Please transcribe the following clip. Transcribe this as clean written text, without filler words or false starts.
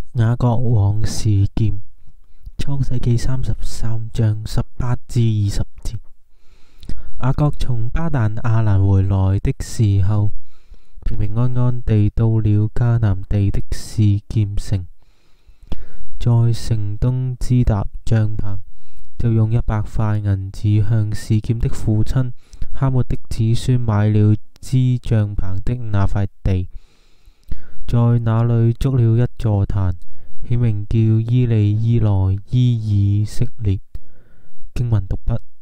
雅各往示劍，創世記33章18至20節。雅各從巴旦亞蘭回來的時候，平平安安地到了迦南地的示劍城，在城東支搭帳棚，就用100塊銀子向示劍的父親哈末的子孫買了支帳棚的那塊地，在那裏築了一座壇，起名叫伊利伊萊伊以色列。經文讀畢。